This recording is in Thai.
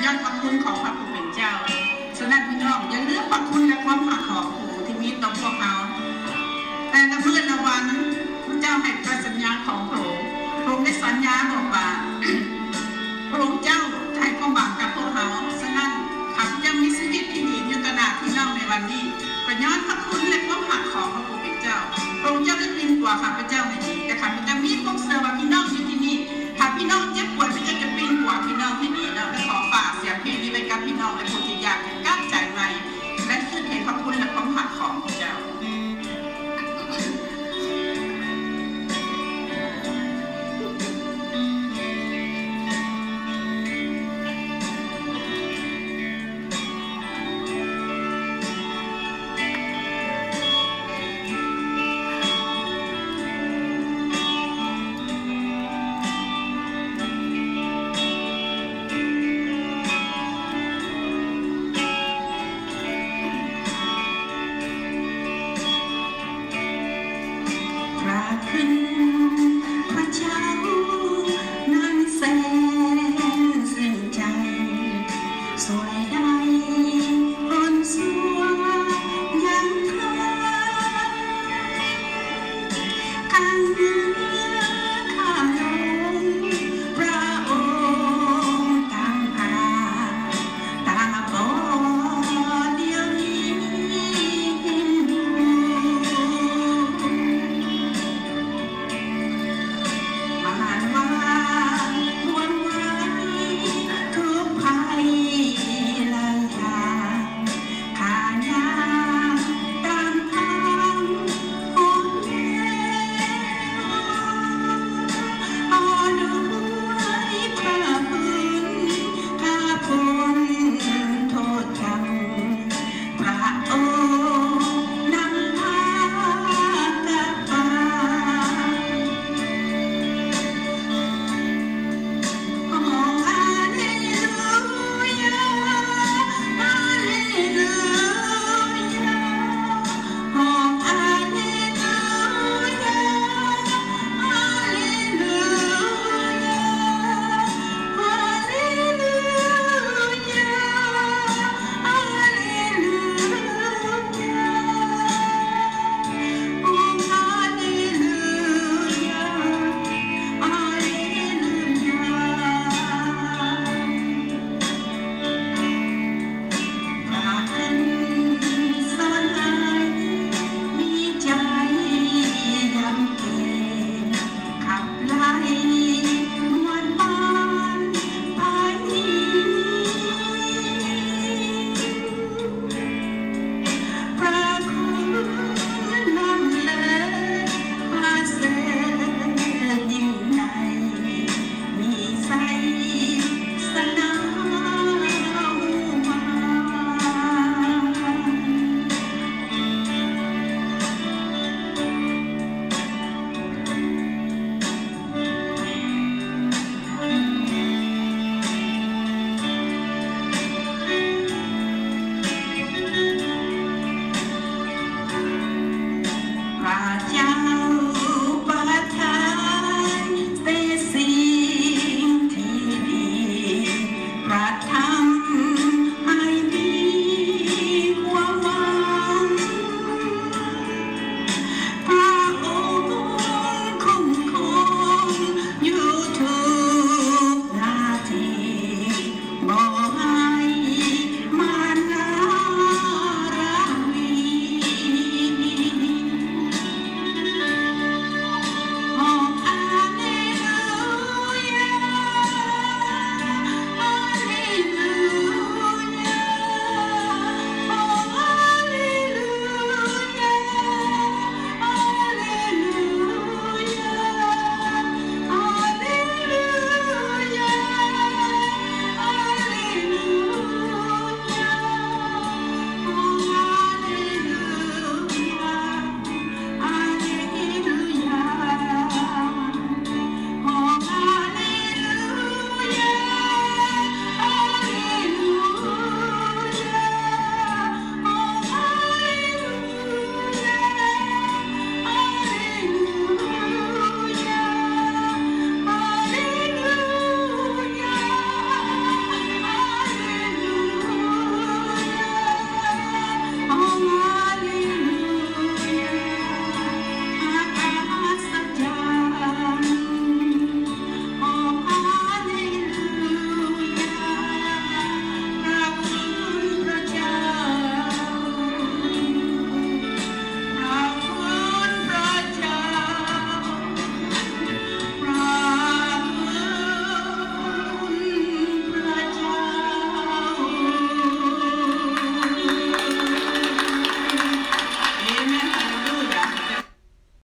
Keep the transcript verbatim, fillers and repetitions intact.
ย้อนพระคุณของพระผู้เป็นเจ้าฉะนั้นพี่น้องอย่าลืมพระคุณและความหักของผู้ที่มีต่อพวกเราแต่ละเมื่อละวันพระเจ้าให้พระสัญญาของพระองค์พระองค์ได้สัญญาบอกว่าพระองค์เจ้าจะให้ความหวังกับพวกเราฉะนั้นข้าพเจ้ามีชีวิตที่ดีอยู่ต่อหน้าพี่น้องในวันนี้ก็ย้อนพระคุณและความหักของพระผู้เป็นเจ้าพระองค์เจ้าได้ยินกว่าข้าพเจ้า